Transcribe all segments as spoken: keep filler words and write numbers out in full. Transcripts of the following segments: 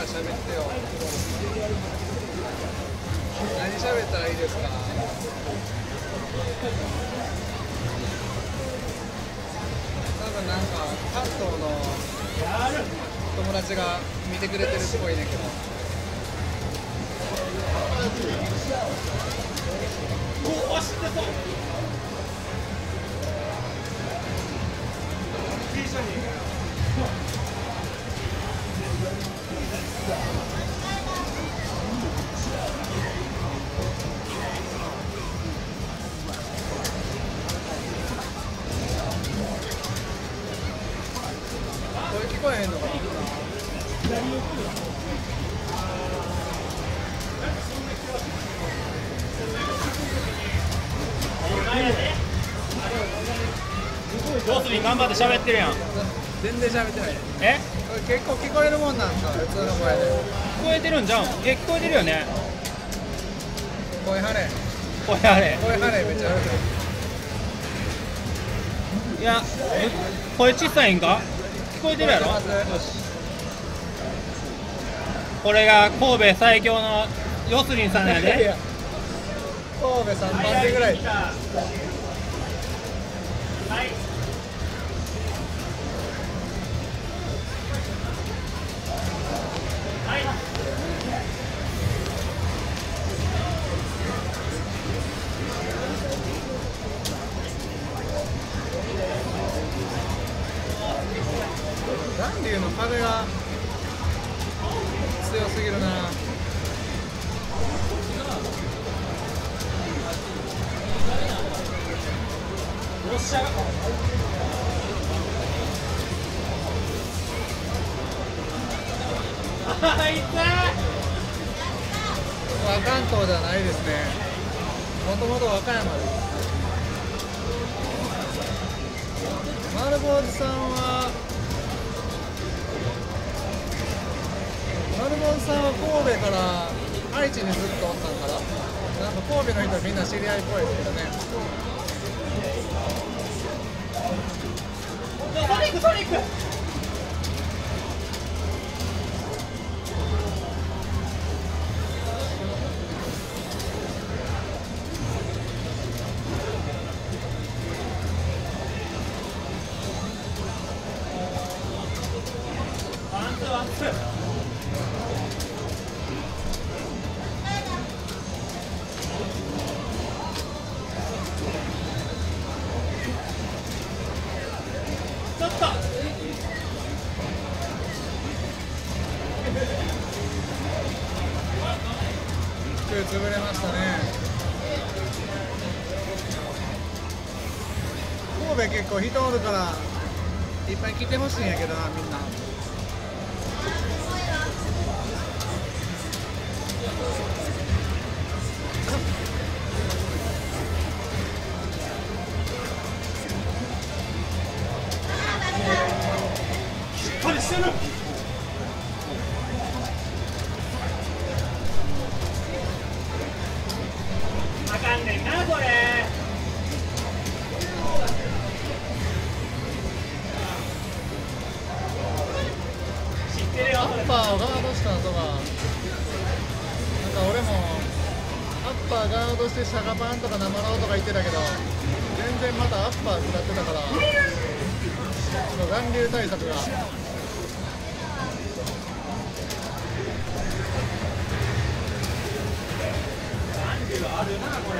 喋ってよ。何喋ったらいいですか？多分なんか関東の友達が見てくれてるっぽいねんけど。おお、知ってそう。これ聞こえへんのかな。 要するに頑張って喋ってるやん。 全然喋ってない。 え？ これ結構聞こえるもんなんか、普通の声で。 聞こえてるんじゃん。え、聞こえてるよね。 声張れ。 声あれ。 声張れ、めっちゃうるさい。 いや、声小さいんか？聞こえてるやろ。よし。これが神戸最強のヨスリンさんやで。 いや神戸さんばん手ぐらい。暖流の風が強すぎるな。 よっしゃ。あいつ。 関東じゃないですね。もともと和歌山です。丸坊主さんは丸坊主さんは神戸から愛知にずっとおったんかな。なんか神戸の人みんな知り合いっぽいですけどね。 ソニックソニック。ワンツーワンツー。ちょっと。 今日潰れましたね。神戸結構人おるからいっぱい来てほしいんやけどな、みんな。 しっかりしてる。あかんねんなこれ。知ってるよ。 アッパーをガードした後がなんか俺もアッパーガードしてシャガパンとか生ラオとか言ってたけど全然またアッパー食らってたから残留対策が。 あるなこれ。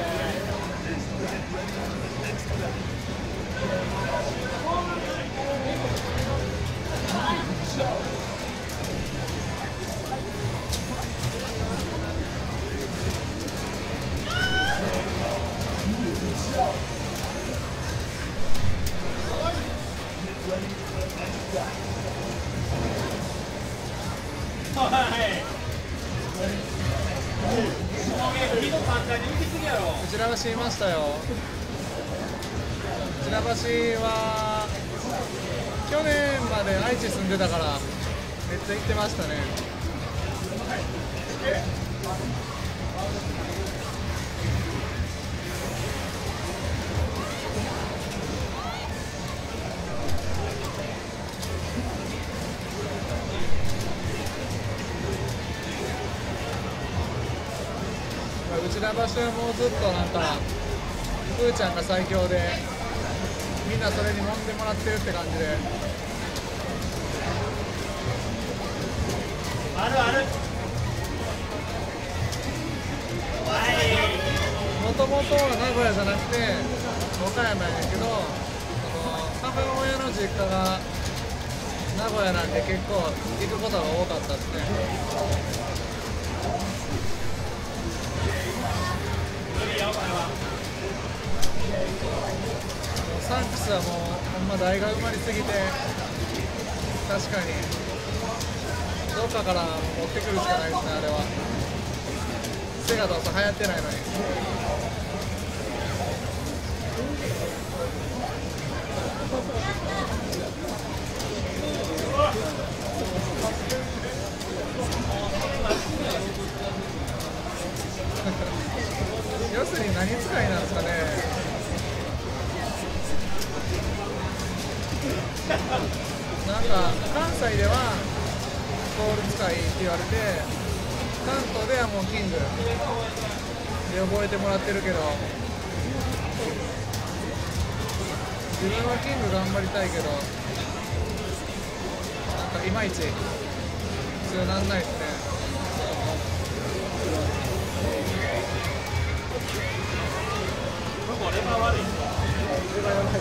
はい。 うちら橋いましたよ。うちら橋は去年まで愛知住んでたからめっちゃ行ってましたね。 まあ、うちの場所はもうずっとなんかふーちゃんが最強でみんなそれに揉んでもらってるって感じで。 あるある。 もともとは名古屋じゃなくて岡山やねんけど、その母親の実家が名古屋なんで結構行くことが多かったですね。サンクスはもうほんま台が埋まりすぎて、確かにどっかから持ってくるしかないですね。あれはセガどうせ流行ってないのに。要するに何使いなんですかね。なんか関西ではボール使いって言われて、関東ではもうキングで覚えてもらってるけど、自分はキング頑張りたいけど、なんかいまいち通なんないですね。 レバー悪い。 レバーやばい。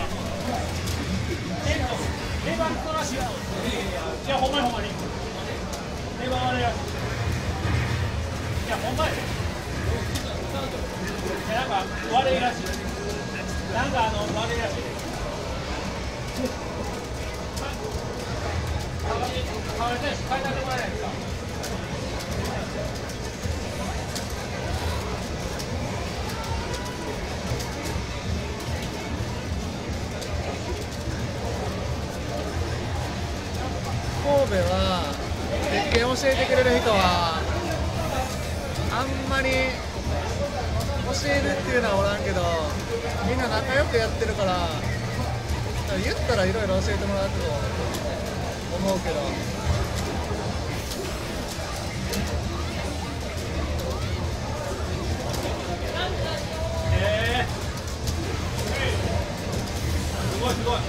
レバークソらしい。いや、ほんまにほんまに。レバー悪いらしい。いや、ほんまに。いや、なんか悪いらしい。なんかあの悪いらしい。変わりたいし、変えてあげてもらえないですか。 神戸は鉄拳教えてくれる人はあんまり教えるっていうのはおらんけど、みんな仲良くやってるから、言ったらいろいろ教えてもらうと思うけど。 えー、すごいすごい。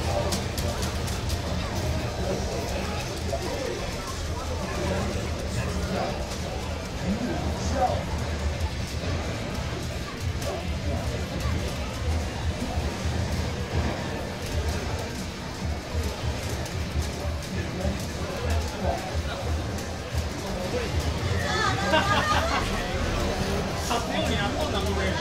勝つようになっとんな、これ。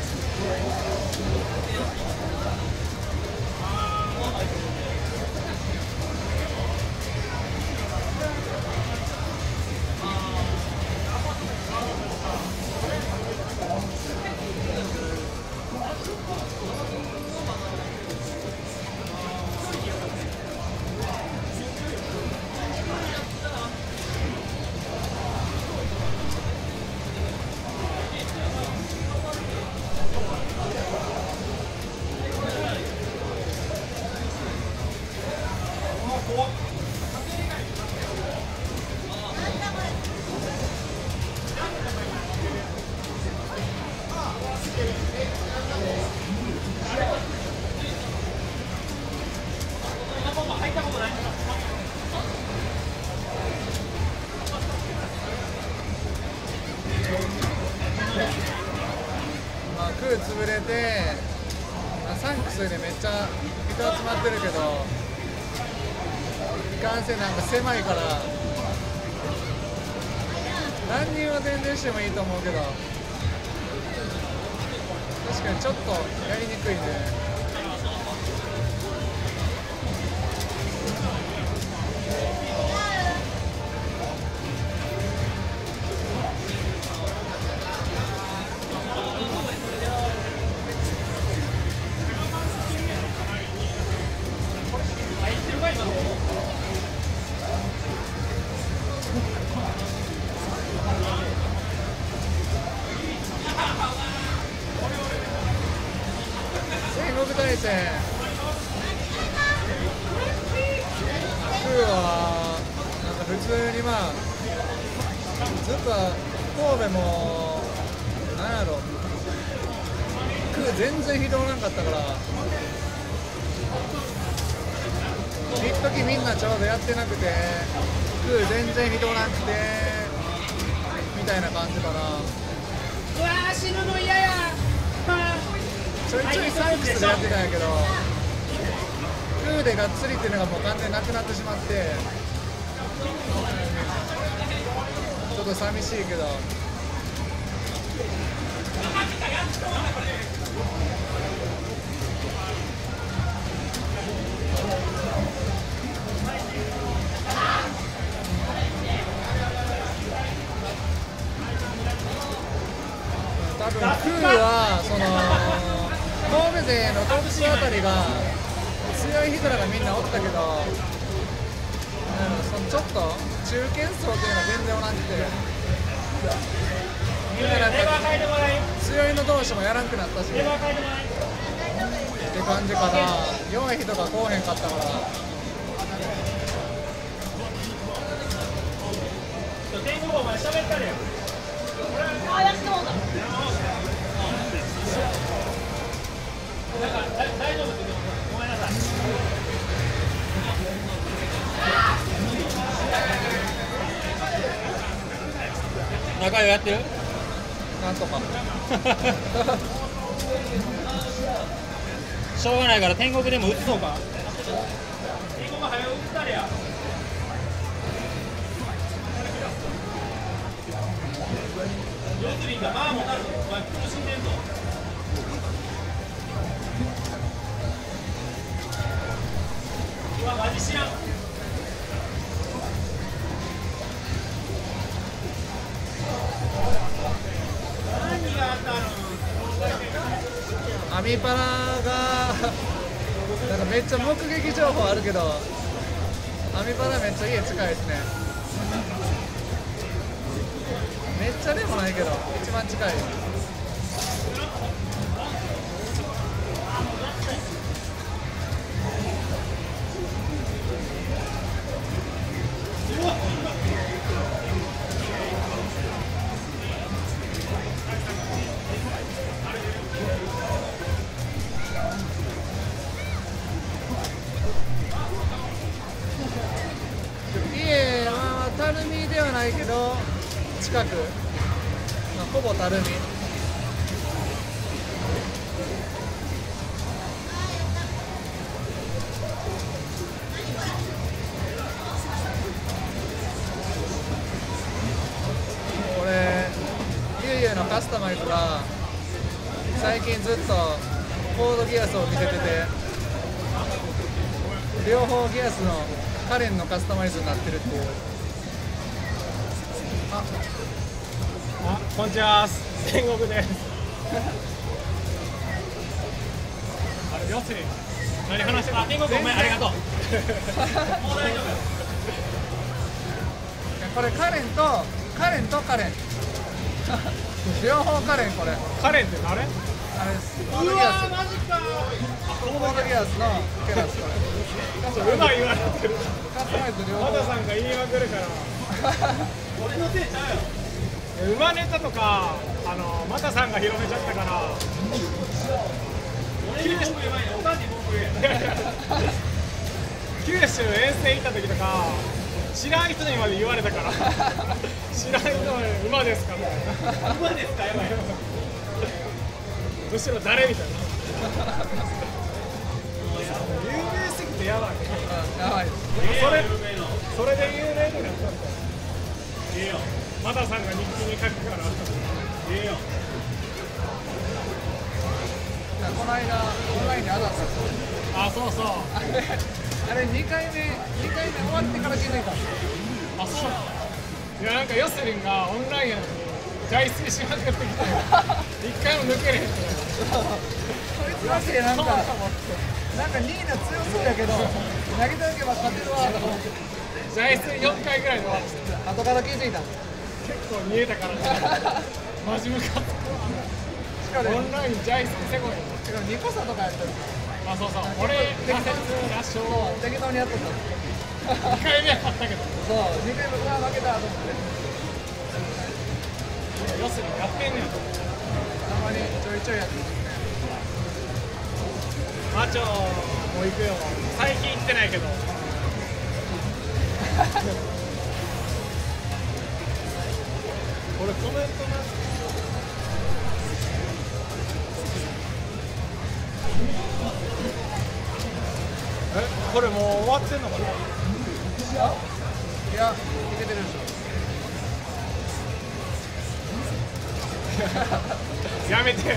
まあ、空潰れて、まあ、サンクスでめっちゃ人集まってるけど、いかんせんなんか狭いから何人は全然してもいいと思うけど、確かにちょっとやりにくいね。戦国大戦、空はなんか普通にまあずっと神戸もなんやろクー全然人おらんかったから一時みんなちょうどやってなくてクー全然人おらんくてみたいな感じかな。 うわー死ぬの嫌や。 ちょいちょいサービスでやってたんやけどクーでがっつりっていうのがもう完全になくなってしまってちょっと寂しいけど多分クーはその神戸勢のトップあたりが強い人らがみんなおったけど、うん、そのちょっと中堅層っていうのは全然おらんくてみんななんか強いの同士もやらんくなったしって感じかな。弱い人がこうへんかったから天狗お前喋ったれよ。 あ、やってもうた。 なんか大丈夫ですよ。ごめんなさい。 仲良いやってる？ なんとかしょうがないから天国でも打つのか。 天狗が早く打ったれや。ヨツリンがまあもたるぞ。お前苦しんでんぞ。うわマジ知らん。何があったの。 アミパラがなんかめっちゃ目撃情報あるけどアミパラめっちゃ家近いですね。めっちゃでもないけど一番近い。家は垂水ではないけど近く、まあ、ほぼ垂水。これゆうゆうのカスタマイズが最近ずっとコードギアスを見せてて両方ギアスのカレンのカスタマイズになってるっていう。ああ、こんにちは。天国です。あれ、よし。何話してる。あ、天国お前ありがとう。もう大丈夫。 これカレンとカレンとカレン両方カレン。これカレンって誰？ あれですコーうドギアス。 わーマジか。 コードギアスのケラス。これうまい言われてる。 カスタマイズ両方。 マタさんが言いまくるから。俺のせいちゃうよ。馬ネタとかあのマタさんが広めちゃったから。九州九州遠征行った時とか知らん人にまで言われたから知らん人まで馬ですかみたいな。馬ですかやばい。むしろ誰みたいな。有名すぎてやばい。 やばい。 それそれで有名になったんだよ。マタさんが日記に書くから。ええよ。 この間オンラインで当たったんですよ。 あ、そうそう。 あれあれにかいめにかいめ終わってから気づいたんですよ。 あ、そう。いやなんかヨスリンがオンラインやのに外水しまくってきて一回も抜けれへんって。 こいつマジでなんかなんかにいの強そうやけど投げておけば勝てるわとか思って外水よんかいぐらいで終わって後から気づいたんですよ。 結構見えたからね。マジムカッしかもオンラインジャイスせこい。 しかもにこ差とかやったんですよ。 あ、そうそう。俺仮説圧勝そう適当にやっとったんですよ。 にかいめは勝ったけどそうにかいめは負けたと思ってヨスリンやってんねやと思って。 まにちょいちょいやってますね。 マチョもう行くよ。最近行ってないけど。これコメントな。え、これもう終わってんのかな。 いや、いけてるでしょ。 やめて。いや、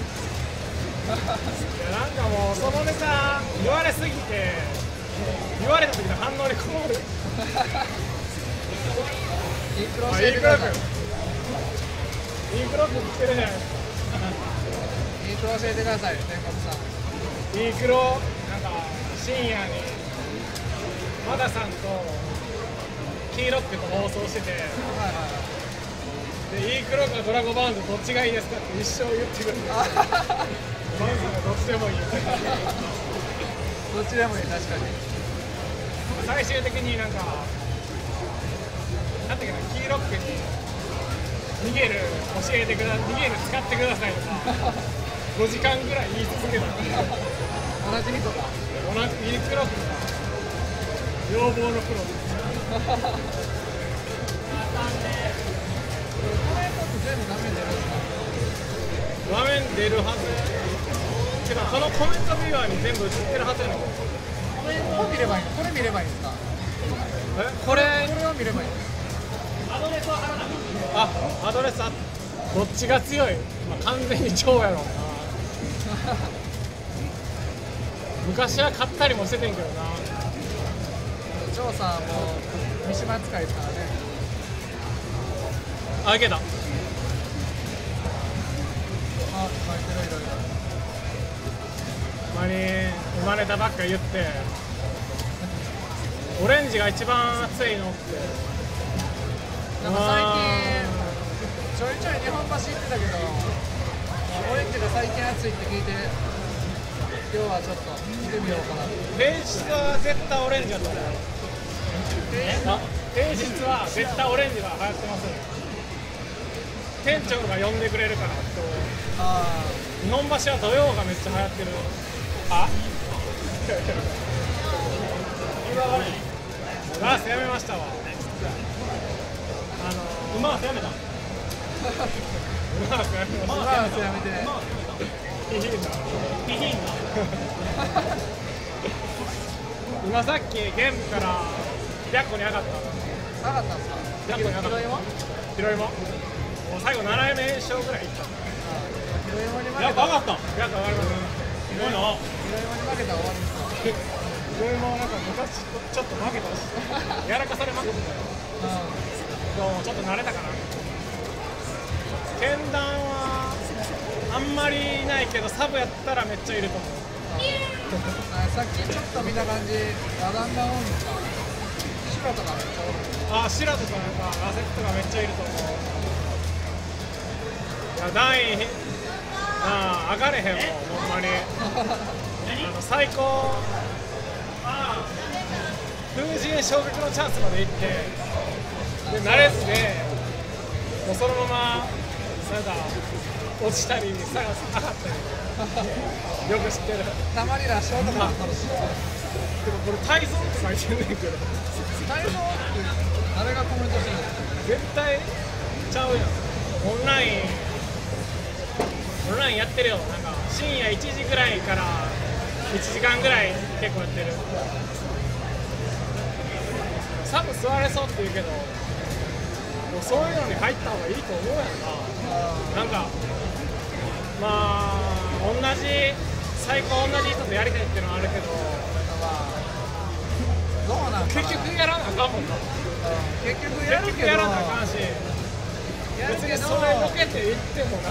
なんかもうそのネタ言われすぎて、言われた時の反応に困る。 インクロ教あ、 えインクロ君てください。 インクロ君来てるじゃないですか。 インクロ教えてください、天国さん。 インクロ、なんか深夜にマダさんとキーロックと放送してて、 はいはい。 でインクロかドラゴバウンドどっちがいいですかって一生言ってくるんですよ。バウンドがどっちでもいい。 どっちでもいい、確かに。 最終的になんか、なんていうかな、キーロックに逃げる教えてくだ、逃げる使ってくださいとか、ごじかんぐらい言い続けたんで、 同じ人か。 同じインクロックが要望のプロです。 コメントって全部画面出るんですか？ 画面出るはず。けどこのコメントビューアーに全部映ってるはずやねんけど。 コメントを見ればいいの？これ見ればいいんですか？ え、これ、 これを見ればいいの？ あ、アドレスあ、どっちが強い？まあ、完全に超やろうな。昔は買ったりもしててんけどな。 張さんも三島使いですからね。 あ、いけた。 あ、書いてる、いろいろ。 前に生まれたばっか言ってオレンジが一番熱いのってなんか最近ちょいちょい日本橋行ってたけど、オレンジが最近暑いって聞いて、今日はちょっと見てみようかな。 平日は絶対オレンジだと思う。あ、平日は絶対オレンジが流行ってます。店長が呼んでくれるから。 あ日本橋は土曜がめっちゃ流行ってる。あラースやめましたわ。あのー、うまーすやめた。うまーすやめました。 あ、まあやめて。 いいな。いいな。今さっきゲームからひゃくこに上がった。 なかったんですか？ ひゃくこに上がった。 広いも？ 広いも。もう最後なな連勝ぐらいいった。 広いもに負けた。 やっぱ上がった。やっぱ上がります。すごいな。 広いもに負けたら終わりですか？ いろいろなんか昔ちょっと負けたし、やらかされまくってたよ。でもちょっと慣れたかな。剣弾はあんまりいないけど、サブやったらめっちゃいると思う。 あ、さっきちょっと見た感じ、ラダンが多いんですか？白とかめっちゃ多い。 あ、シラとかなんかラセットがめっちゃいると思う。いや、段位ああ上がれへんもん、ほんまに。あの最高風神昇格のチャンスまで行って、で慣れずでもうそのままなんか落ちたりさ上がったりよく知ってる。 たまにラッシュとかも楽しい。 でもこれ体操って書いてんねんけど、 体操って誰がコメントしてるんですか？ 絶対ちゃうやん。オンラインオンラインやってるよ。なんか深夜いちじぐらいからいちじかんぐらい結構やってる。サブ座れそうって言うけど、もうそういうのに入った方がいいと思うやんな。なんかまあ同じ最高同じ人とやりたいっていうのはあるけど、 まあどうなんかな。 結局やらなあかんもんな。 結局やるけど、 結局やらなあかんし、 やるけど、 別にそれボケて言ってもな。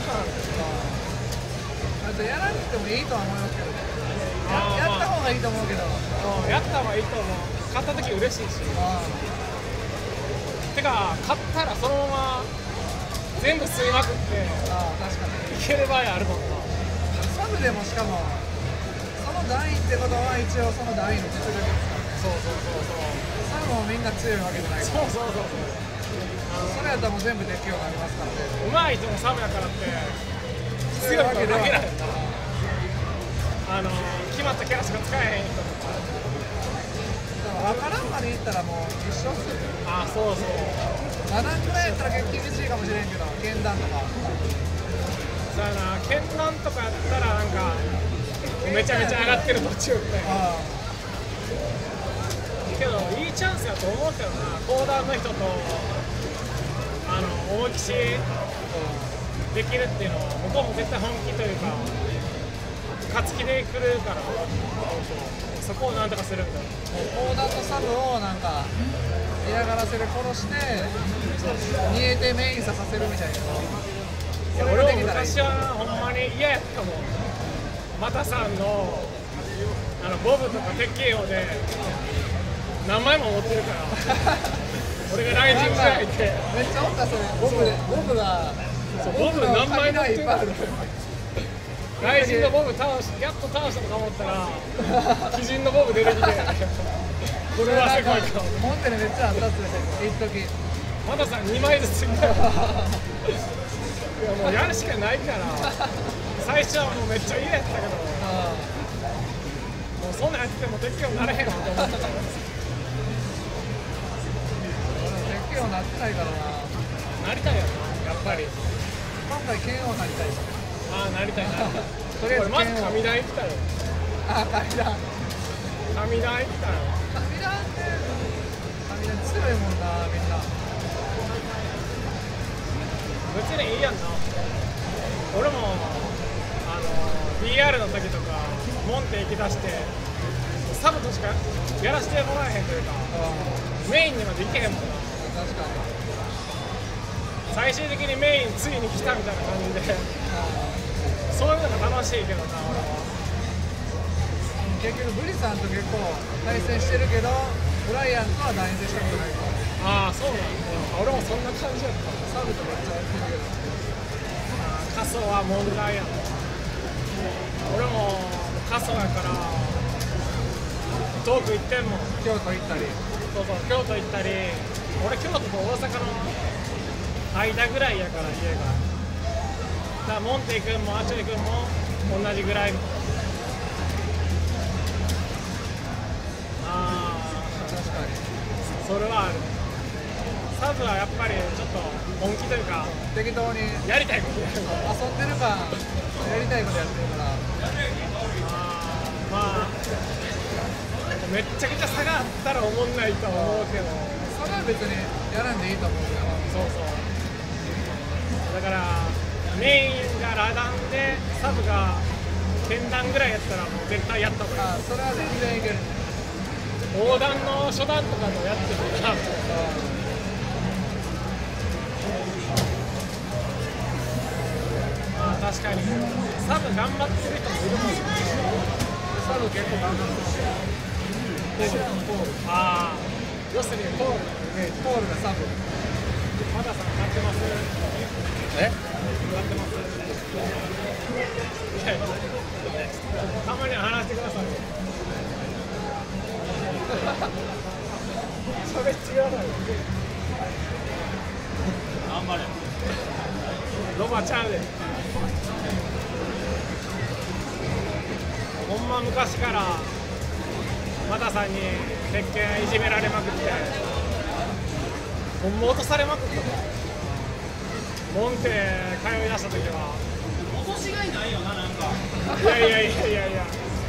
あとやらなくてもいいとは思いますけどね。 あーややった方がいいと思うけど。 うんやった方がいいと思う。買った時嬉しいし。 あてか買ったらそのまま全部吸いまくってあ、確かに。 いける場合あるもんな。 サブでもしかもその段位ってことは一応その段位の実力ですからね。 そうそうそうサブもみんな強いわけじゃないから。 そうそうそうそうそれやったらもう全部できるようになりますからね。 うまい人もサブやからって強いわけではない。あの決まったキャラしか使えへん人とか。 分からんまでいったらもう一緒っすよ。 あ、そうそう。 ななくらいやったら結構厳しいかもしれんけど、剣弾とか。 そうやな、剣弾とかやったらなんかめちゃめちゃ上がってる途中みたいな。けどいいチャンスやと思うけどな、講談の人とあの思いっきしできるっていうのは向こうも絶対本気というか勝つ気で来るから、そこをなんとかするみたいな。 講談とサブをなんか嫌がらせで殺して逃げてメインささせるみたいな。 いや俺も昔はほんまに嫌やったもん。マタさんのあのボブとか鉄拳王で何枚も持ってるから俺がライジングぐらいでめっちゃおったそれ。ボブでボブがそうボブ何枚持ってるいっぱいある。 ライジンのボブ倒しやっと倒したとか思ったら鬼人のボブ出てきてこれはすごいか持ってるめっちゃあったっすね一時。 マタさんにまいずつみたいないやもうやるしかないから最初はもうめっちゃ嫌やったけどもうそんなんやってても鉄拳になれへんわと思ってた鉄拳王なってないからな。 なりたいやろやっぱり。 今回剣王なりたいですね。 ああなりたいなとりあえずまず神壇行ったよ。 あ、神壇。 神壇行ったよ。 神壇って神壇強いもんなみんな。 別にいいやんな。俺もあの ビーアール の時とかモンテ行きだしてサブとしかやらせてもらえへんというかメインにまで行けへんもんな。 確かに。 最終的にメインついに来たみたいな感じでそういうのが楽しいけどな俺は。 結局ブリさんと結構対戦してるけどブライアンとは対戦したことないから。 ああそうなんだ。俺もそんな感じやった。 サブとめっちゃやってるけど。 仮想は問題やん。俺も仮想やから遠く行ってんもん。 京都行ったり。 そうそう京都行ったり俺京都と大阪の間ぐらいやから家が。だからモンテ君もアチョイ君も同じぐらい。ああ確かに。 それはある。サブはやっぱりちょっと本気というか適当にやりたいことやる。 遊んでるかやりたいことやってるから。 あまあめっちゃくちゃ差があったらおもんないとは思うけどそれは別にやらんでいいと思うけど。 そうそうだからメインがラダンでサブが剣弾ぐらいやったらもう絶対やった方がいい。 あ、それは全然いける。 横断の初段とかもやってるからまあ確かにサブ頑張ってる人もいるもんね。 サブ結構頑張ってますよ。 ああ要するにポールのイメージ。 ポールがサブ。 まださん買ってます。 え？ 買ってます。いやいやたまには話してください。それ違うな。頑張れ。ロバちゃうで。ほんま昔からマタさんに鉄拳いじめられまくってほんま落とされまくったもん。モンテ通い出した時は落としがいないよな、なんかいやいやいやいやいや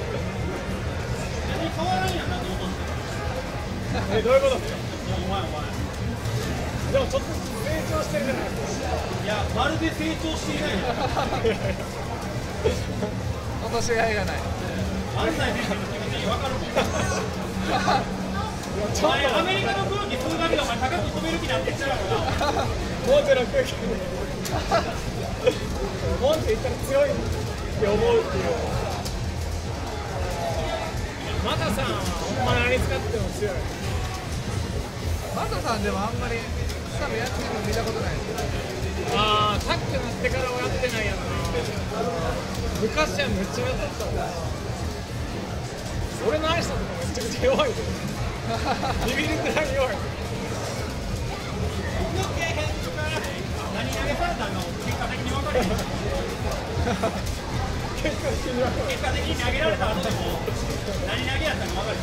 何変わらんやんなって落としてえどういうことですか。 お前お前でもちょっと成長してるじゃないですか。 いや、まるで成長していないよ落としがいがない。 安西選手の気持ちに分かるもんお前アメリカの空気吸うだけでお前高く飛べる気なんて言ってたからモンテの空気モンテ言ったら強いって思うっていう。マタさんはほんま何使っても強い。 マサさんでもあんまりサブやってるの見たことないですよ。 ああタックなってからはやってないやろな。昔はめっちゃやってたわ。俺のアイスとかめちゃくちゃ弱いでビビるくらい弱い。 何投げされたんかも結果的に分かるよ結果的に投げられた後でも何投げやったか分かる。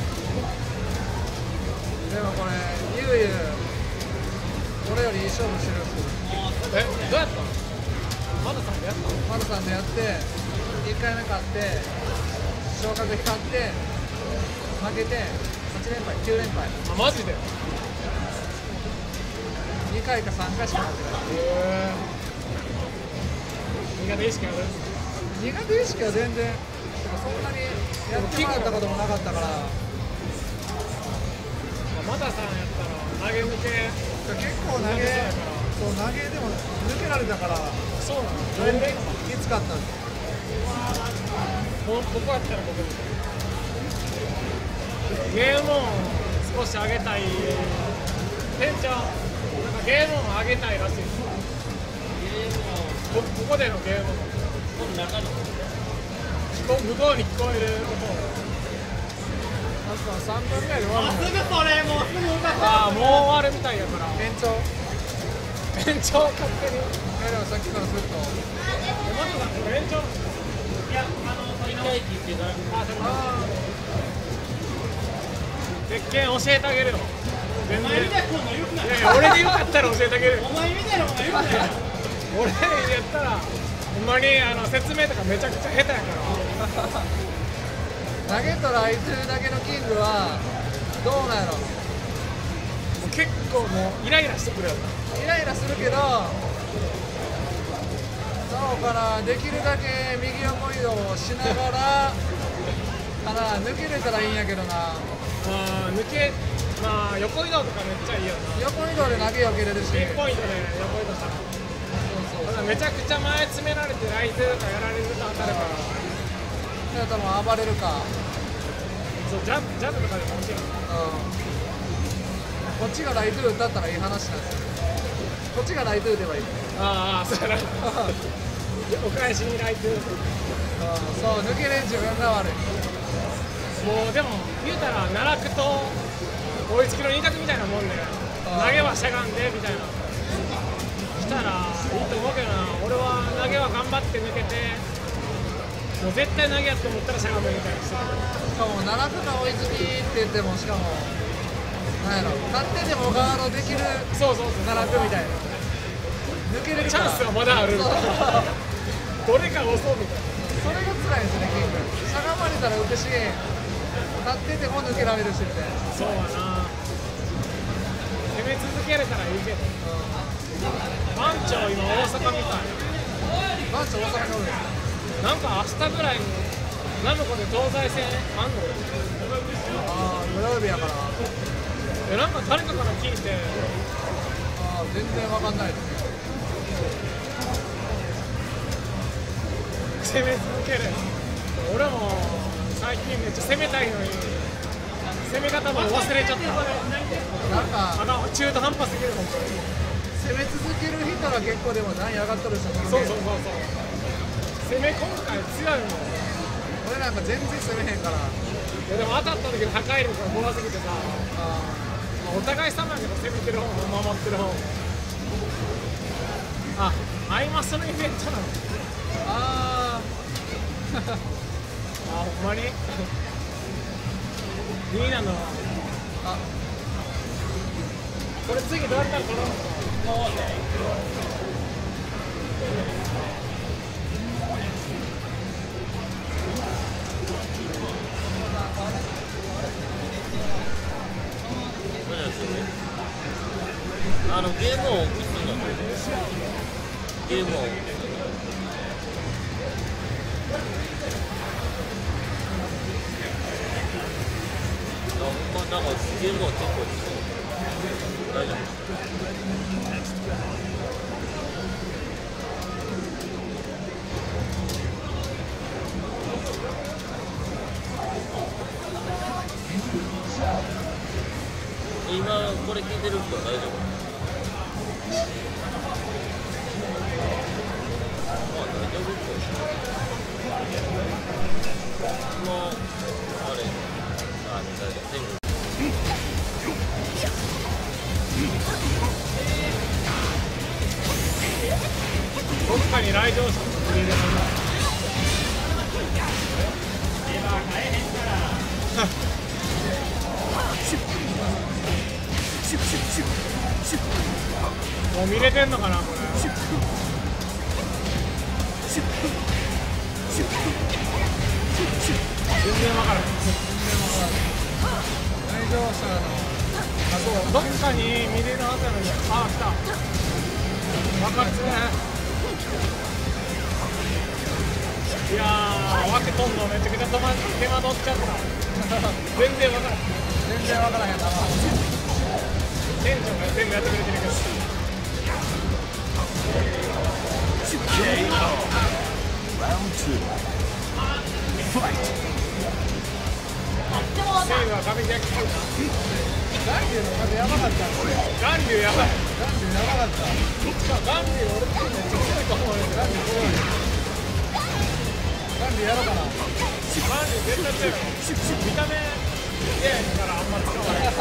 でもこれゆうゆう俺よりいい勝負してるんですよ。 え、どうやったの？まださんでやったの？ マルさんでやっていっかいめ勝って昇格光って負けてはち連敗きゅう連敗あ、マジで？へにかいかさんかいしか勝ってない。 え。苦手意識ある？ 苦手意識は全然てかそんなにやってもらったこともなかったから。 まださんやったら投げ抜け結構投げそう投げでも抜けられたからそうなの？ きつかったんです。 ここやったらここゲーム音少し上げたい店長なんかゲーム音上げたいらしいです。こここでのゲーム音この中の向こうに聞こえる音あとさんぷんぐらいで終わる。 すぐそれもうすぐ動かああ、もう終わるみたいやから延長延長勝手にえでもさっきからずっとまずさんこれ延長いやあの一回切ってからあ、それあ鉄拳教えてあげるよ全然お前みたいな方がよくない。 いやいや俺でよかったら教えてあげるよお前みたいな方がよくない。 俺やったらほんまにあの説明とかめちゃくちゃ下手やから投げとライトだけのキングはどうなんやろ。 もう結構もうイライラしてくるやつイライラするけどそうかなできるだけ右横移動をしながらかな抜けれたらいいんやけどな。 あー抜けまあ横移動とかめっちゃいいよな横移動で投げよけれるしピンポイントで横移動したらそうそうただめちゃくちゃ前詰められてライトとかやられると当たるからだから多分暴れるか、 そうジャンプジャンプとかでももちろんうん、こっちがライト打ったったらいい話なんですよ。こっちがライト打てばいい。 ああそうやなお返しにライトそう抜けれん自分が悪い。 もうでも言うたら奈落と追いつきの二択みたいなもんであー投げはしゃがんでみたいなしたらいいと思うけどな。俺は投げは頑張って抜けてもう絶対投げやと思ったらしゃがむみたいなしてしかも奈落が追いつきって言ってもしかもなんやろ勝手でもガードできるそうそうそう奈落みたいな抜けれるからチャンスはまだあるそうどれか押そうみたいなそれが辛いんですよねキング。しゃがまれたら浮くし立ってても抜けられるしみたいな。 そうやな攻め続けれたらいいけど番長今大阪みたいマンチ大阪におるんですか。 なんか明日ぐらいにナムコで東西線あんのああ土曜日やからえなんか誰かから聞いてああ全然わかんないですね。 攻め続ける俺も最近めっちゃ攻めたいのに攻め方も忘れちゃったなんかあの中途半端すぎる本当に攻め続ける人が結構でも何上がっとる人もいるそうそうそうそう攻め今回強いもん俺なんか全然攻めへんから。 いやでも当たった時の破壊力が怖すぎてさ、 あまあ、お互い様やけど攻めてる方も守ってる方もあ、アイマスのイベントなのああ、ほんまにいいなのあこれ次どうやったら撮るのあのゲームを送ってんだけどゲームをまあなんかゲームを結構大丈夫今これ聞いてる人は大丈夫まあ大丈夫っぽいもうあれあ大丈夫全部どっかに来場者のフリーでもう見れてんのかなこれ。全然わからん。 来場者のあ、そう、どっかに見れるはずなのに。あ、来た。わかるね。いやー、わけとんのめちゃくちゃ手間手間取っちゃった。全然わからん。 全然わからへんな。 店長が全部やってくれてるけど。セイブは壁逆球だ。 ガンリュウの風やばかった。 ガンリュウやばい。 ガンリュウやばかった。 しかもガンリュウ俺めっちゃ強いと思うよ。 ガンリュウすごい。ガンリュウやろうかな。 ガンリュウ絶対強いの。見た目嫌やからあんま使わない。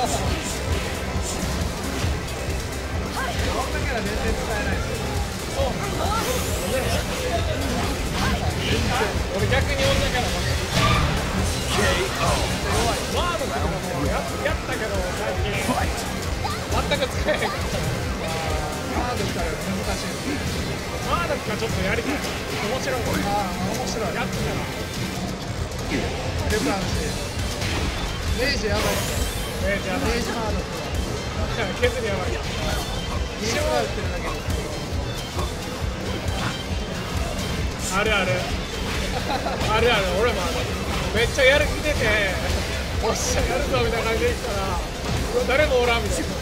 こんなキャラ全然使えないですよ。 そうなん俺逆に女キャラ負ける。ワードとかもややったけど最近全く使えへんから。 ハードしたら難しいです。 ワードとかちょっとやりたい。面白い。 ああ、面白い。 やってたらよくあるし。レイジやばいっすよ。 めっちゃやばい。 レイジハードって削りやばい。 一生が打ってるだけです。 あるあるあるある。俺もある。めっちゃやる気出ておっしゃやるぞみたいな感じで来たら誰もおらんみたいな。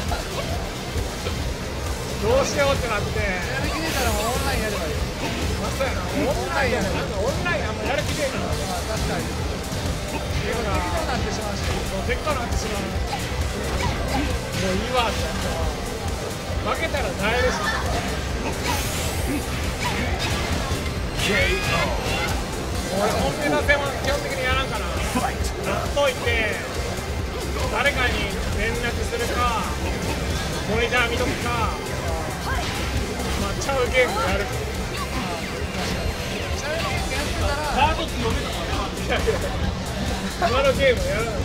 どうしようってなって。 やる気出たらもうオンラインやればいい。 まさやな。オンラインやな。なんかオンラインあんまやる気出えな。 まあ確かに。適当になってしまうし。 そう適当になってしまう。もういいわって負けたら耐えるし。俺コンピューター戦は基本的にやらんからやっといて誰かに連絡するかモニター見とくか、まあ、ちゃうゲームやる。 ちなみにやってたらダートって読めたのいやいや今のゲームやらない。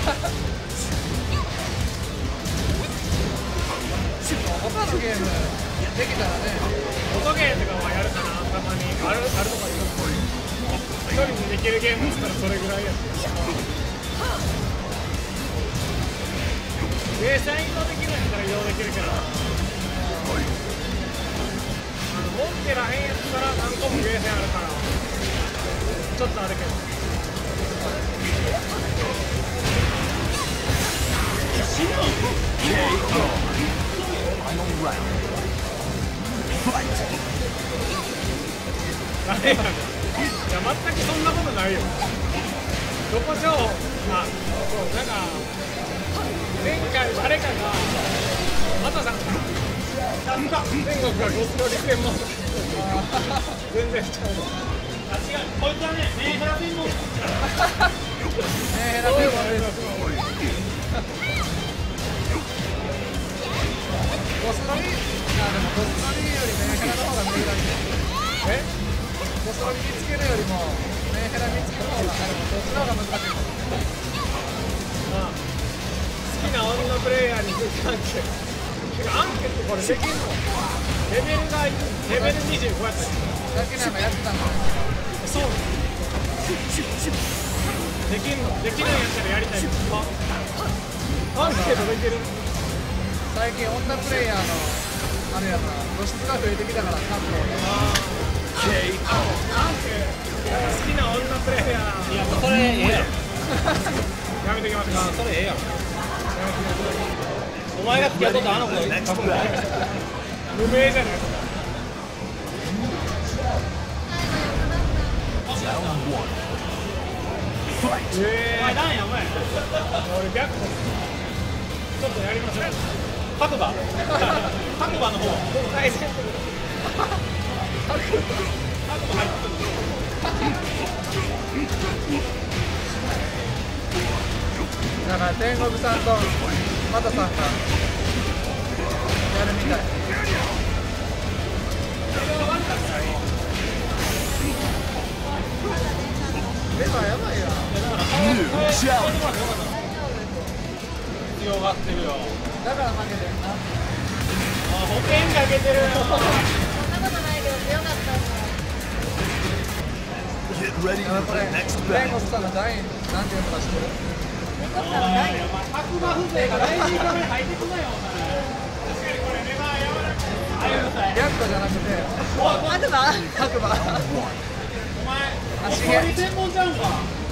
他のゲームできたらね。 音ゲーとかはやるかな。たまにあるあるとか言う。一人にできるゲームっつったらそれぐらいやし。ゲーセン移動できるんやったら移動できるけど、あの持ってらへんやったら何個もゲーセンあるからちょっとあるけど。あれやねん。いや全くそんなことないよ。どこ情報、あ、そうなんか前回誰かがマタさんが天国がゴスロリ専門全然ちゃうの。 あ、違う、こいつはね、メンヘラ専門。 ねえ、ラテンもね。ゴスロリ、あ、でもゴスロリよりメンヘラの方が難しい。 え？ ゴスロリ見つけるよりもメンヘラ見つける方が、どっちの方が難しい。 まあ、好きな女プレイヤーについてアンケート。てかアンケートこれできんの？レベルがレベルにじゅうごやったっだけなんかやってたんだね。 け？そう。できんの？できるんやったらやりたい。あ、アンケートできる？ 最近女プレイヤーのあれやな、露出が増えてきたから関東で。 アンケート好きな女プレイヤー。 いや、もうそれええやん。 やめときますか。 それええやん。お前が付き合っとったあの子が書くんだよ。 無名じゃないですか。えお前なんやお前。 ー、俺逆ちょっとやりましょう。 白馬。白馬の方。 対戦だから天国さんとマタさんがやるみたい。レバーやばいやん。 強がってるよ。 だから負けてるな。 あ、保険げてる。 そんなことないけど強かったもん。 Get ready あの for これ the next レンゴ battle. スさんの第なんていうのか知ってる？ ニコさんはないよ。 白馬風情がライジングに入ってくなよ。確かにこれレバー柔らかい。ありがとうございます。 ヤクトじゃなくて白馬。 白馬。 お前、 足ここに専門ちゃうんか。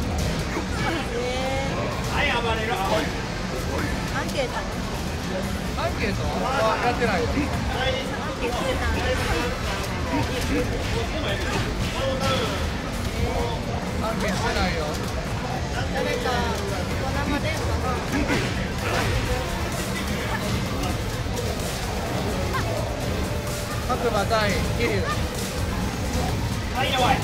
えはい、暴れる。 ー、アンケート。 アンケートはやってないよ。 アンケートしてたんだ。 アンケートしてないよ。 誰かお生電話か白馬対桐生。 はい、やばい。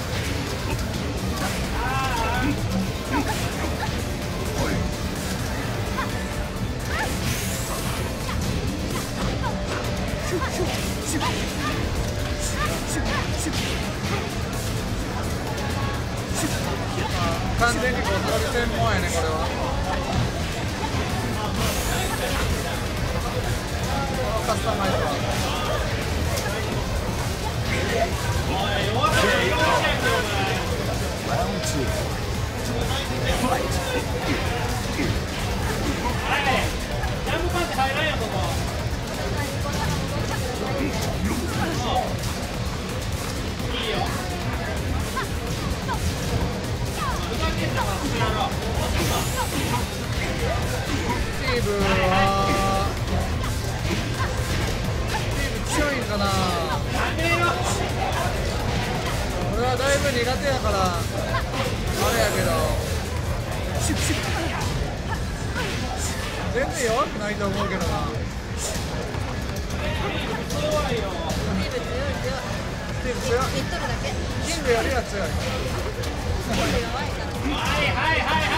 完全にゴスロリ専門やねこれは。このカスタマイズは。 Round two. Fight. ジャンプパンチ入らんよ、ここ。いいよ。 スティーブはスティーブ強いんかな。俺はだいぶ苦手やからあれやけど全然弱くないと思うけどな。 スティーブ強い強い。 スティーブ強い。 言っとるだけ。 キングよりは強い。 スティーブ弱いから。 はいはいはいはい。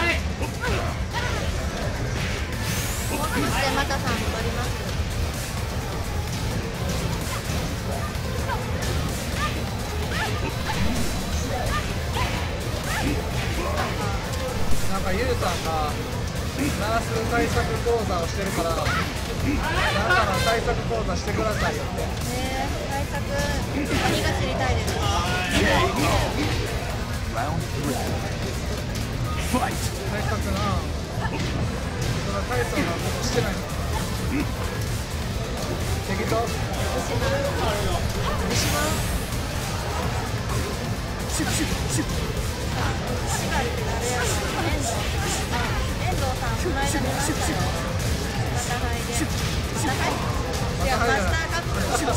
もう少しでまたさん戻ります。 なんかゆうさんがナース対策講座をしてるからなんかの対策講座してくださいよって。 ねえ、対策何が知りたいですか？ Round three. Fight. 対策なそんな大層なことしてないの。適当三島シガルって誰やろ？遠藤さん、この間見ましたよ。また入で。また入いや、マスターカップ。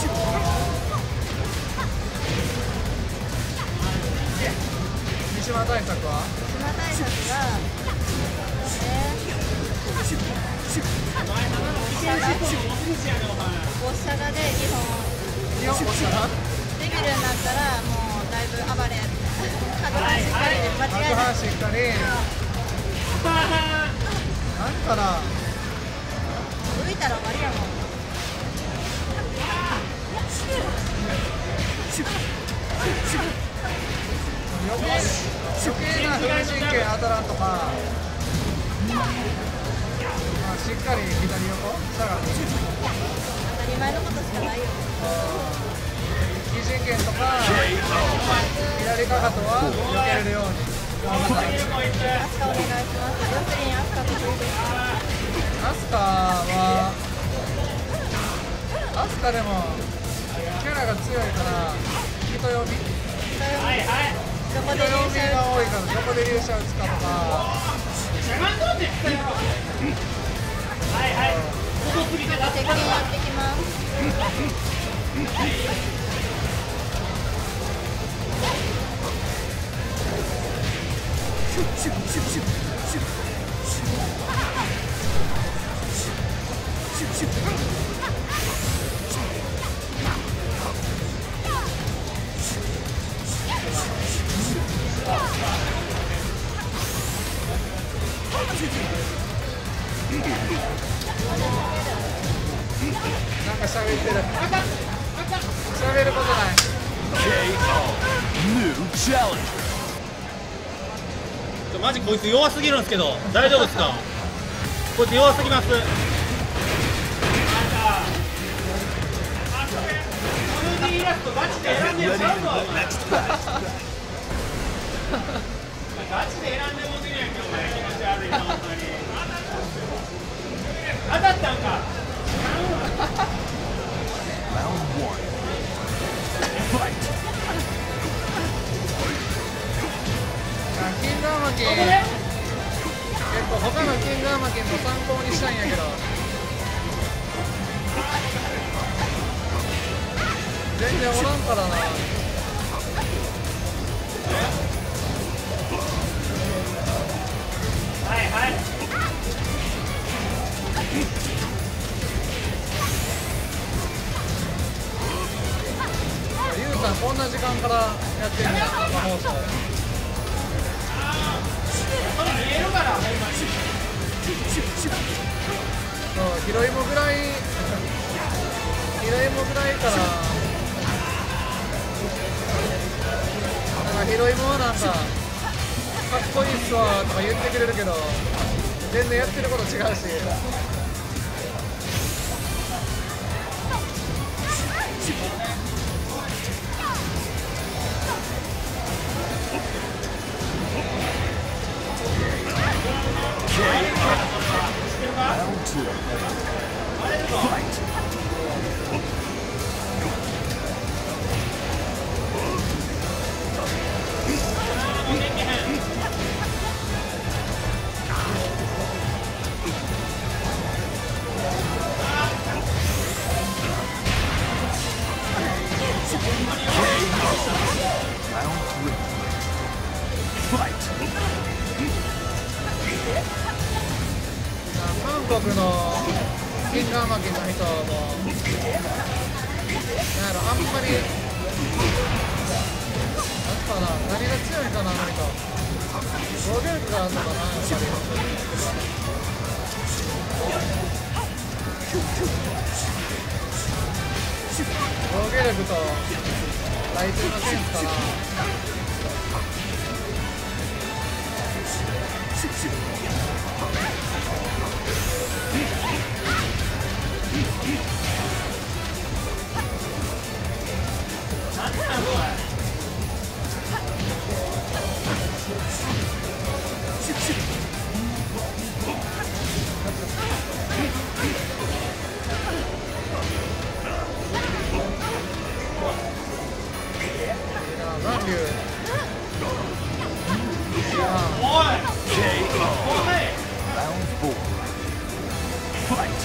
三島対策は島対策が、えー、ボッシャガでにほん日本語したらデビルになったらもうだいぶ暴れやる。角半しっかりで間違いない。 白半しっかりなんかな。 浮いたら終わりやもん。 余計余計な風神経当たらんとか、まあ、しっかり左横下がり当たり前のことしかないよ。 非人権とか左かかとは避けれるように。 アスカお願いします。ヨスリンアスカ得意です。 アスカはアスカでもキャラが強いから人呼びはいはい。 どこ人呼びで優勝が多いからどこで流射打つかとか。 邪魔んとって言ったよ。はいはい。ここすぎて出鉄拳やってきます。 なんか喋ってる。喋ることない。 K O. New challenger. マジこいつ弱すぎるんですけど大丈夫ですか？こいつ弱すぎます。 ストガチで選んでるちゃうぞ。ガチで選んでもてるやんけお前。気持ち悪いな本当に。当たったんか。 Round one. Fight. キングアマキン結構他のキングアマキンも参考にしたいんやけど全然おらんからな。 はいはい。 ゆうさんこんな時間からやってんねや生放送。 それ見えるからほんまに。 そうヒロイモぐらいヒロイモぐらいからなんかヒロイモはなんかかっこいいっすわとか言ってくれるけど全然やってること違うし。 Round two. Fight. 韓国のキングアマキンの人もなんやろあんまりなんかな何が強いんかなあの人防御力があるのかなやっぱり防御力と相手のセンスかな。残留おい。 Round four. Fight.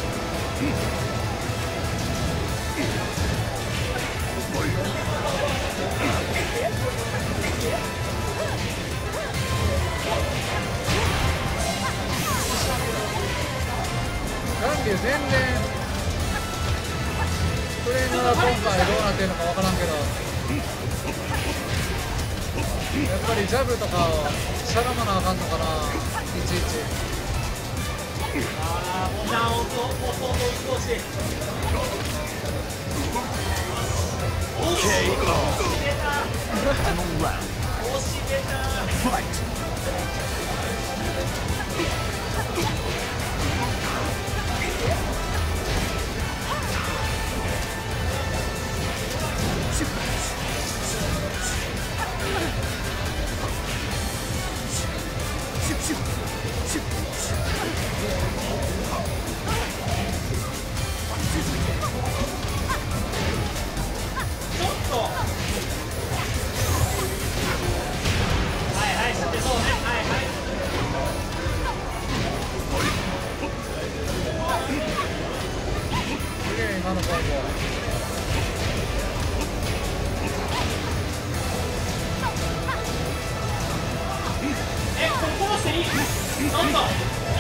残留全然トレーナーが今回どうなってるのか分からんけどやっぱりジャブとかをしゃがまなあかんのかな、いちいち。 ああ、ボタンを押そう押そうして。 ケーオー. Final round. Fight. 今のコンボえ、これ殺していい？なんだ？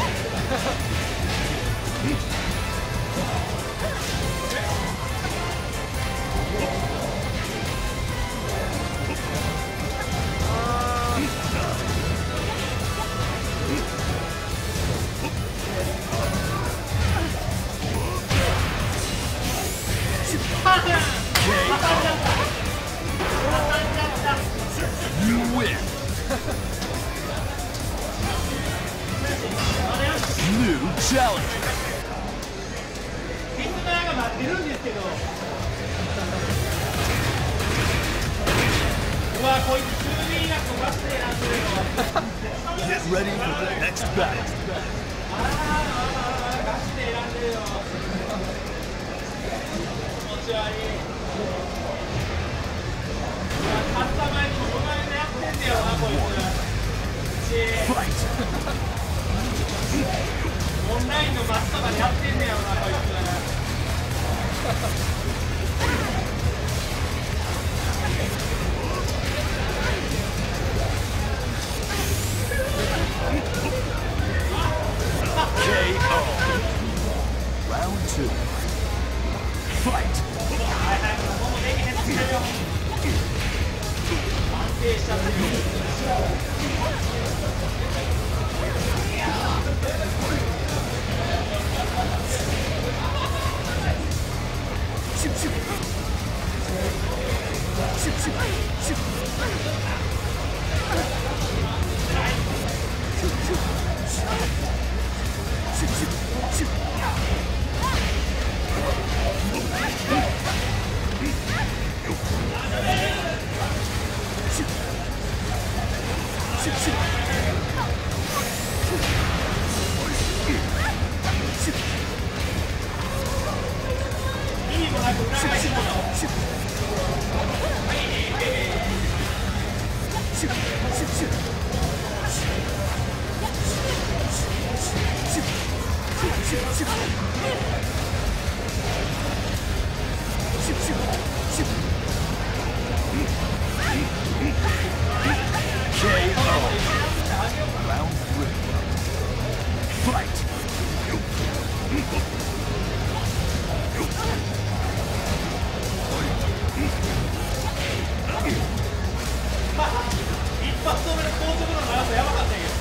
You win. New challenger. リスナーが待ってるんですけど。 ready for the next battle. オンラインの街とかでやってんねやろな、こいつ。 ケーオー. Round two. Fight. 安定しちゃってる。 Shoot, shoot. Shoot, shoot. Shoot. Shoot, shoot. Shoot, shoot. Shoot. Shoot, shoot. Shoot. K O. Round three. Fight. 一発止めの高速の長さやばかったんやけど。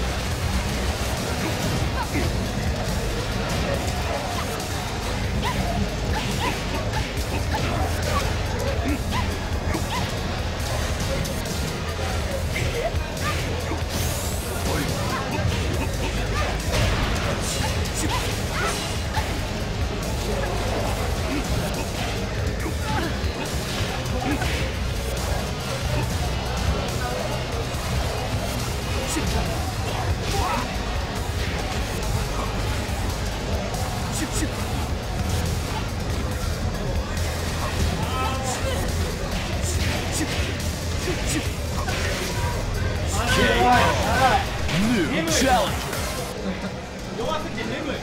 弱すぎて眠い。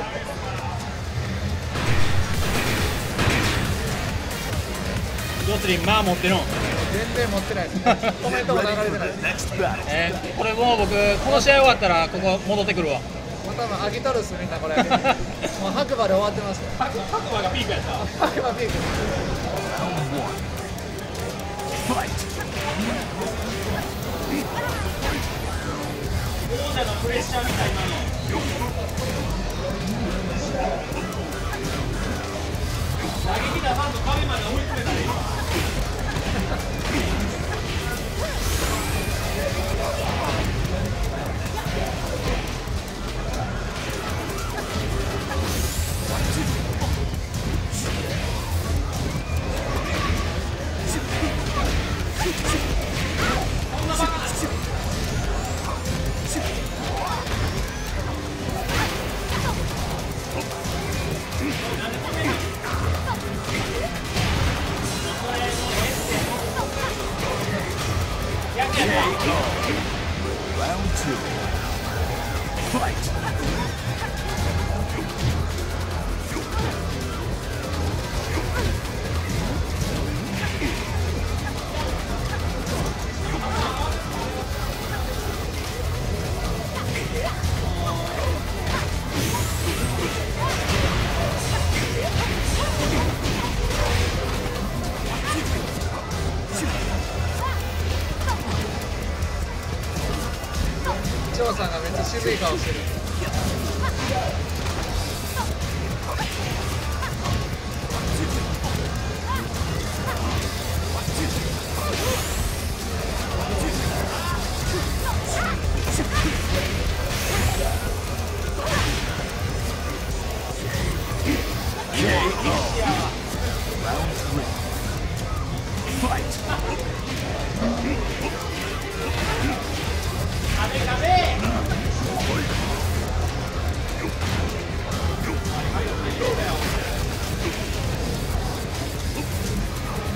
どうするまあ持ってるの全然持ってないです。コメントも流れてないです。 Next battle. えー、これもう僕この試合終わったらここ戻ってくるわ。 もう多分飽きとるっすみんなこれ。もう白馬で終わってますよ。 白馬がピークやった。 白馬ピーク。 Fight. 王者のプレッシャーみたいなの。投げきたファンと壁まで追い詰めたらいいわ。 Round two. Fight. 翔さんがめっちゃ渋い顔してる。 K O. Round three. Fight. 壁壁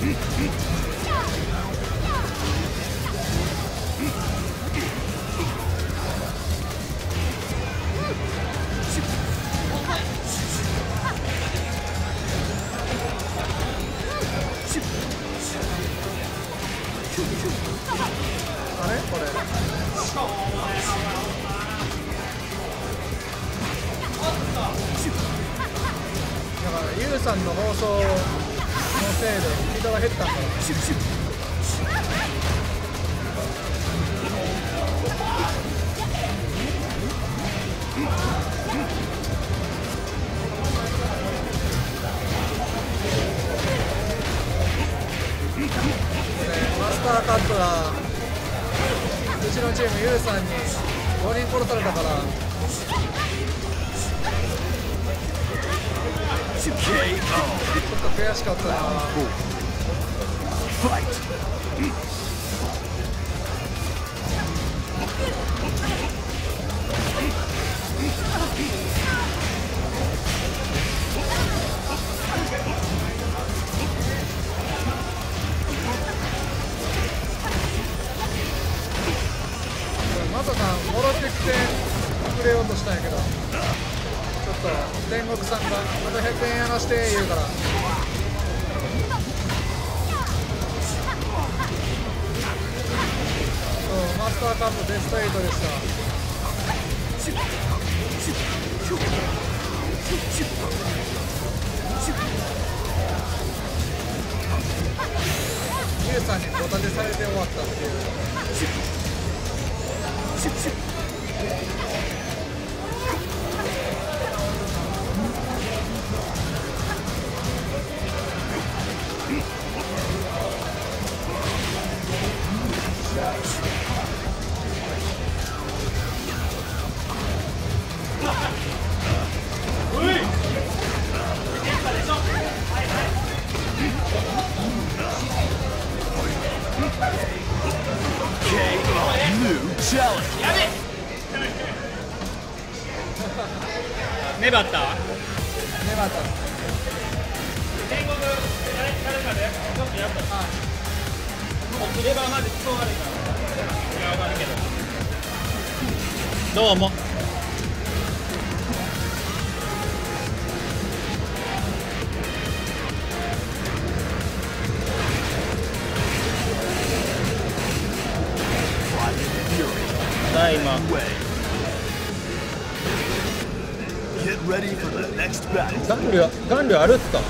あれこれだからユウさんの放送のせいで人が減ったんだろう。マスターカットがうちのチームユウさんにごにん殺されたからちょっと悔しかったな。マサさん戻ってきてくれようとしたんやけど、ちょっと天国さんがまたひゃくえんやらして言うから、そうマスターカップベストはちでした。ユウさんにドタテされて終わったっていう。 粘った粘った。 天国誰かでちょっとやった。レバーまでクソ悪いから。いや、わかるけど。 どうも。ただいま。顔料顔料あるっすか。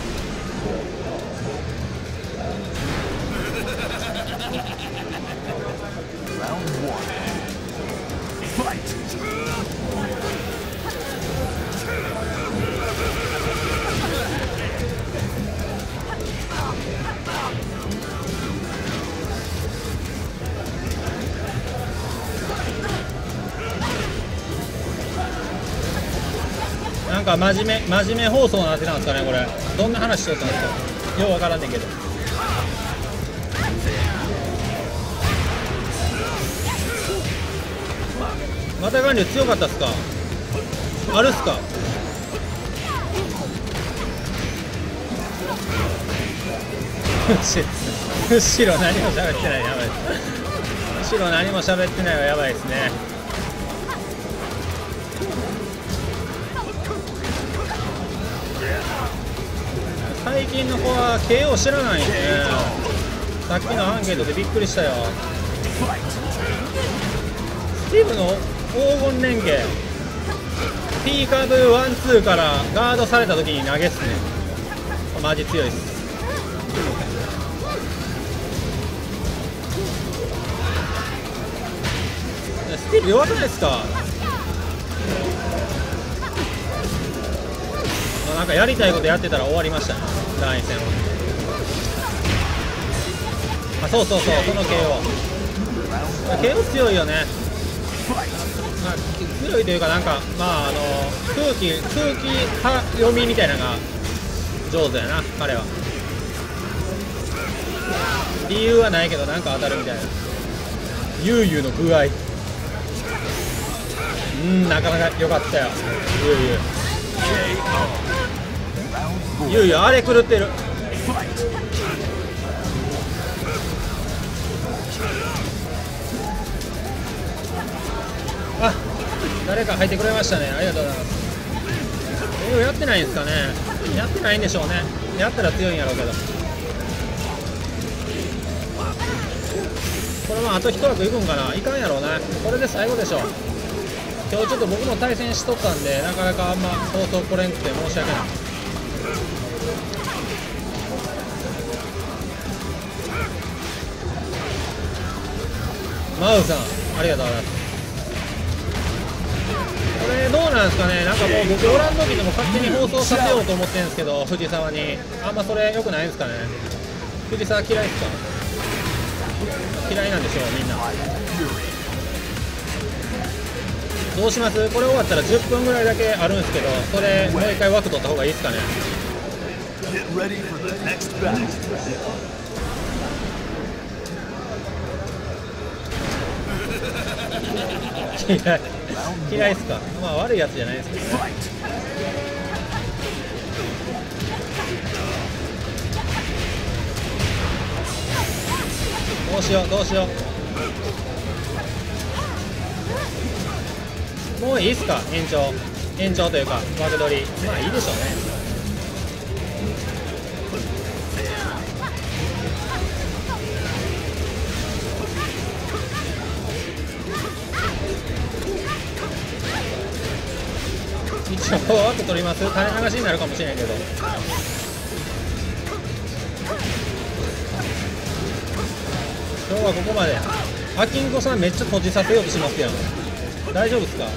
なんか真面目真面目放送になってたんですかね、これ。どんな話しとったんですか、ようわからんねんけど。また顔料強かったっすか、あるっすか。むしろ何も喋ってない、やばいです。むしろ何も喋ってないはやばいですね。最近の子は ケーオー 知らないんでね。さっきのアンケートでびっくりしたよ。スティーブの黄金連携 P カブワンツーからガードされた時に投げっすね。マジ強いっす。スティーブ弱くないですか。なんかやりたいことやってたら終わりましたね、団員戦は。あ、そうそうそう、その ケーオー ケーオー 強いよね。まあ、強いというか、なんかまああの空気空気は読みみたいなのが上手やな、彼は。理由はないけどなんか当たるみたいな。ユウユウの具合、うん、なかなか良かったよ、ユウユウ。ユウユウあれ狂ってる。 誰か入ってくれましたね。ありがとうございます。英語やってないんですかね。やってないんでしょうね。やったら強いんやろうけど。これもあと一枠いくんかな。いかんやろうね。これで最後でしょう。今日ちょっと僕も対戦しとったんで、なかなかあんま放送来れんくて申し訳ない。マウさん、ありがとうございます。これどうなんですかね。なんかもう僕おらん時でも勝手に放送させようと思ってるんですけど、藤沢にあんまそれ良くないですかね。藤沢嫌いですか。嫌いなんでしょうみんな。どうします。これ終わったらじゅっぷんぐらいだけあるんですけど、それもう一回枠取った方がいいですかね。嫌い嫌いですか。まあ悪いやつじゃないですけどね。どうしようどうしよう。もういいっすか。延長延長というか枠取り、まあいいでしょうね。一応枠取ります。垂れ流しになるかもしれないけど、今日はここまで。アキンコさんめっちゃ閉じさせようとしますやん。大丈夫ですか。もう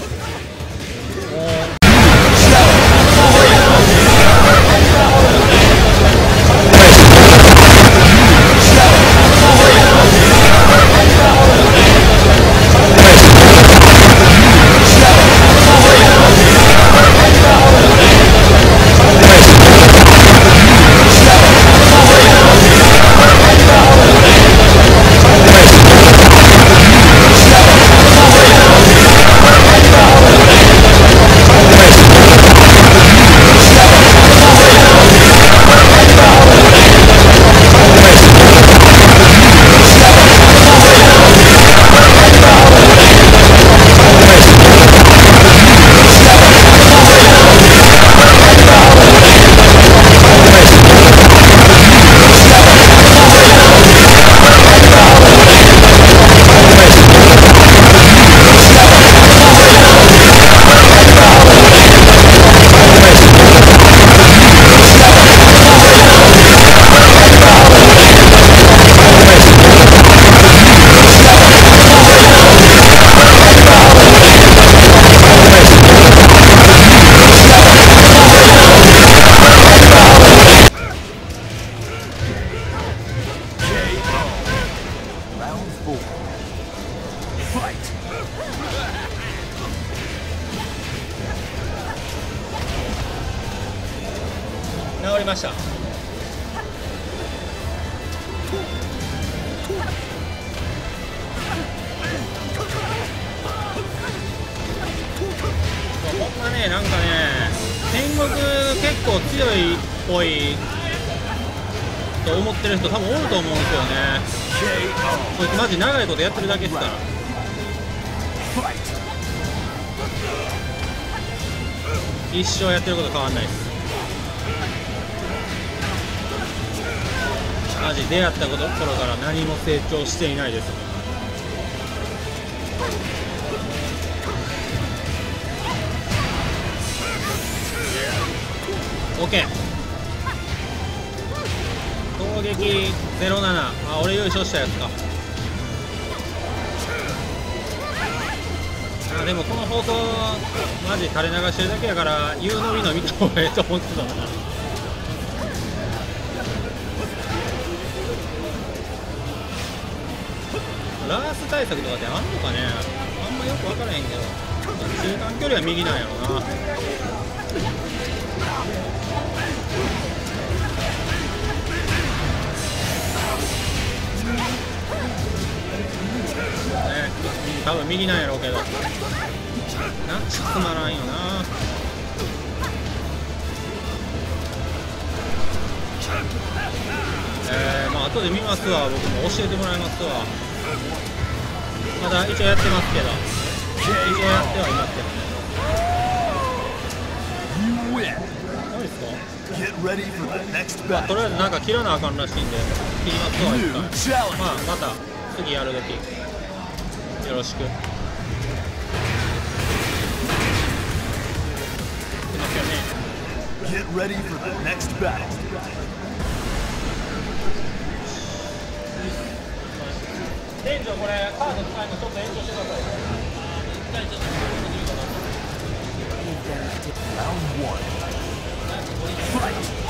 治りました。ほんまね、なんかね、天国結構強いっぽいと思ってる人多分多いと思うんですよね。こいつマジ長いことやってるだけですから。一生やってること変わんないです。マジ出会った頃から何も成長していないです。オッケー。攻撃ゼロなな。あ、俺優勝したやつか。あ、でもこの放送マジ垂れ流してるだけやから言うのみの見た方がええと思ってたな。ラース対策とかってあんのかね。あんまよく分からへんけど、中間距離は右なんやろな。ね、多分右なんやろうけど、なっちつまらんよな。えー、まあ後で見ますわ。僕も教えてもらいますわ。まだ一応やってますけど。 一応やってはいますけどね。 You win. 何ですか？ Get ready for the next まあ、と battle. りあえずなんか切らなあかんらしいんで切りますとは言 New った。 challenger. まあまた次やるときよろしく。いますよね。 Get ready for the next battle. 店長これカード使いのちょっと延長してください。 Round one. Fight.